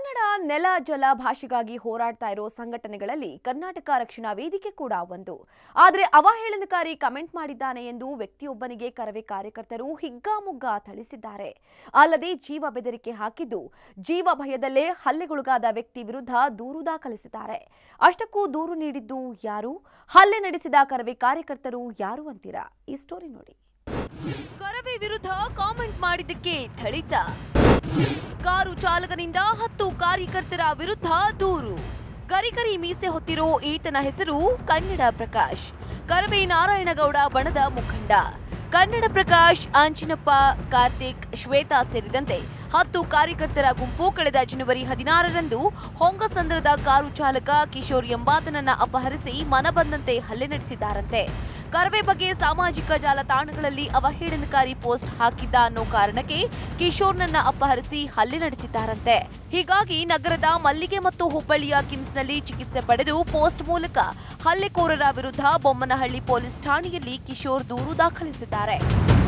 ಕನ್ನಡ ನೆಲ ಜಲ ಭಾಷೆಗಾಗಿ ಹೋರಾಡ್ತಾ ಇರೋ ಸಂಘಟನೆಗಳಲ್ಲಿ ಕರ್ನಾಟಕ ರಕ್ಷಣಾ ವೇದಿಕೆ ಕೂಡ ಒಂದು. ಆದರೆ ಅವಹೇಳನಕಾರಿ ಕಮೆಂಟ್ ಮಾಡಿದ್ದಾನೆ ಎಂದು ವ್ಯಕ್ತಿಯೊಬ್ಬನಿಗೆ ಕರವೇ ಕಾರ್ಯಕರ್ತರು ಹಿಗ್ಗಾಮುಗ್ಗಾ ಥಳಿಸಿದ್ದಾರೆ. ಅಲ್ಲದೆ ಜೀವ ಬೆದರಿಕೆ ಹಾಕಿದ್ದು, ಜೀವ ಭಯದಲ್ಲೇ ಹಲ್ಲೆಗೊಳಗಾದ ವ್ಯಕ್ತಿ ವಿರುದ್ಧ ದೂರು ದಾಖಲಿಸಿದ್ದಾರೆ. ಅಷ್ಟಕ್ಕೂ ದೂರು ನೀಡಿದ್ದು ಯಾರು? ಹಲ್ಲೆ ನಡೆಸಿದ ಕರವೇ ಕಾರ್ಯಕರ್ತರು ಯಾರು ಅಂತೀರಾ? ಈ ಸ್ಟೋರಿ ನೋಡಿ. ಕರವೇ ವಿರುದ್ಧ ಕಾಮೆಂಟ್ ಮಾಡಿದ್ದಕ್ಕೆ ಥಳಿತ. ಕಾರು ಚಾಲಕನಿಂದ 10 ಕಾರ್ಯಕರ್ತರ ವಿರುದ್ಧ ದೂರು. ಗರಿಗರಿ ಮೀಸೆ ಹೊತ್ತಿರೋ ಈತನ ಹೆಸರು ಕನ್ನಡ ಪ್ರಕಾಶ್. ಕರವೇ ನಾರಾಯಣಗೌಡ ಬಣದ ಮುಖಂಡ. ಕನ್ನಡ ಪ್ರಕಾಶ್, ಅಂಚಿನಪ್ಪ, ಕಾರ್ತಿಕ್, ಶ್ವೇತಾ ಸೇರಿದಂತೆ 10 ಕಾರ್ಯಕರ್ತರ ಗುಂಪು ಕಳೆದ ಜನವರಿ 16ರಂದು ಹೊಂಗಸಂದ್ರದ ಕಾರು ಚಾಲಕ ಕಿಶೋರ್ ಎಂಬಾತನನ್ನ ಅಪಹರಿಸಿ ಮನಬಂದಂತೆ ಹಲ್ಲೆ ನಡೆಸಿದ್ದಾರಂತೆ. ಕರವೇ ಬಗ್ಗೆ ಸಾಮಾಜಿಕ ಜಾಲತಾಣಗಳಲ್ಲಿ ಅವಹೇಳನಕಾರಿ ಪೋಸ್ಟ್ ಹಾಕಿದ್ದ ಅನ್ನೋ ಕಾರಣಕ್ಕೆ ಕಿಶೋರ್ನನ್ನ ಅಪಹರಿಸಿ ಹಲ್ಲೆ ನಡೆಸಿದ್ದಾರಂತೆ. ಹೀಗಾಗಿ ನಗರದ ಮಲ್ಲಿಗೆ ಮತ್ತು ಹುಬ್ಬಳ್ಳಿಯ ಕಿಮ್ಸ್ನಲ್ಲಿ ಚಿಕಿತ್ಸೆ ಪಡೆದು ಪೋಸ್ಟ್ ಮೂಲಕ ಹಲ್ಲೆಕೋರರ ವಿರುದ್ಧ ಬೊಮ್ಮನಹಳ್ಳಿ ಪೊಲೀಸ್ ಠಾಣೆಯಲ್ಲಿ ಕಿಶೋರ್ ದೂರು ದಾಖಲಿಸಿದ್ದಾರೆ.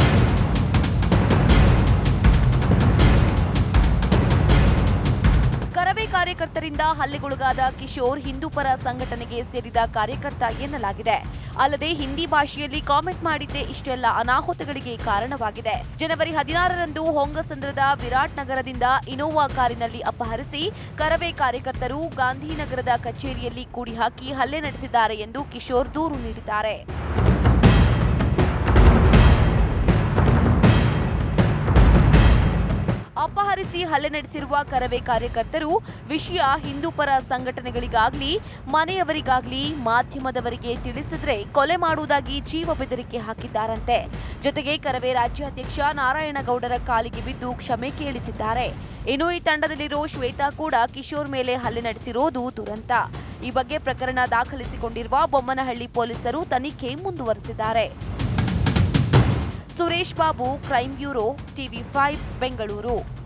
ಕರವೇ ಕಾರ್ಯಕರ್ತರಿಂದ ಹಲ್ಲೆಗೊಳಗಾದ ಕಿಶೋರ್ ಹಿಂದೂಪರ ಸಂಘಟನೆಗೆ ಸೇರಿದ ಕಾರ್ಯಕರ್ತ ಎನ್ನಲಾಗಿದೆ. ಅಲ್ಲದೆ ಹಿಂದಿ ಭಾಷೆಯಲ್ಲಿ ಕಾಮೆಂಟ್ ಮಾಡಿದ್ದೇ ಇಷ್ಟೆಲ್ಲ ಅನಾಹುತಗಳಿಗೆ ಕಾರಣವಾಗಿದೆ. ಜನವರಿ 16ರಂದು ಹೊಂಗಸಂದ್ರದ ವಿರಾಟ್ ನಗರದಿಂದ ಇನೋವಾ ಕಾರಿನಲ್ಲಿ ಅಪಹರಿಸಿ ಕರವೇ ಕಾರ್ಯಕರ್ತರು ಗಾಂಧಿನಗರದ ಕಚೇರಿಯಲ್ಲಿ ಕೂಡಿ ಹಾಕಿ ಹಲ್ಲೆ ನಡೆಸಿದ್ದಾರೆ ಎಂದು ಕಿಶೋರ್ ದೂರು ನೀಡಿದ್ದಾರೆ. ಅಪಹರಿಸಿ ಹಲ್ಲೆ ನಡೆಸಿರುವ ಕರವೇ ಕಾರ್ಯಕರ್ತರು ವಿಷಯ ಹಿಂದೂಪರ ಸಂಘಟನೆಗಳಿಗಾಗ್ಲಿ ಮನೆಯವರಿಗಾಗ್ಲಿ ಮಾಧ್ಯಮದವರಿಗೆ ತಿಳಿಸಿದ್ರೆ ಕೊಲೆ ಮಾಡುವುದಾಗಿ ಜೀವ ಬೆದರಿಕೆ ಹಾಕಿದ್ದಾರಂತೆ. ಜೊತೆಗೆ ಕರವೇ ರಾಜ್ಯಾಧ್ಯಕ್ಷ ನಾರಾಯಣಗೌಡರ ಕಾಲಿಗೆ ಬಿದ್ದು ಕ್ಷಮೆ ಕೇಳಿಸಿದ್ದಾರೆ. ಇನ್ನು ಈ ತಂಡದಲ್ಲಿರೋ ಶ್ವೇತಾ ಕೂಡ ಕಿಶೋರ್ ಮೇಲೆ ಹಲ್ಲೆ ನಡೆಸಿರೋದು ದುರಂತ. ಈ ಬಗ್ಗೆ ಪ್ರಕರಣ ದಾಖಲಿಸಿಕೊಂಡಿರುವ ಬೊಮ್ಮನಹಳ್ಳಿ ಪೊಲೀಸರು ತನಿಖೆ ಮುಂದುವರೆಸಿದ್ದಾರೆ. Suresh Babu, crime bureau, TV5 Bengaluru.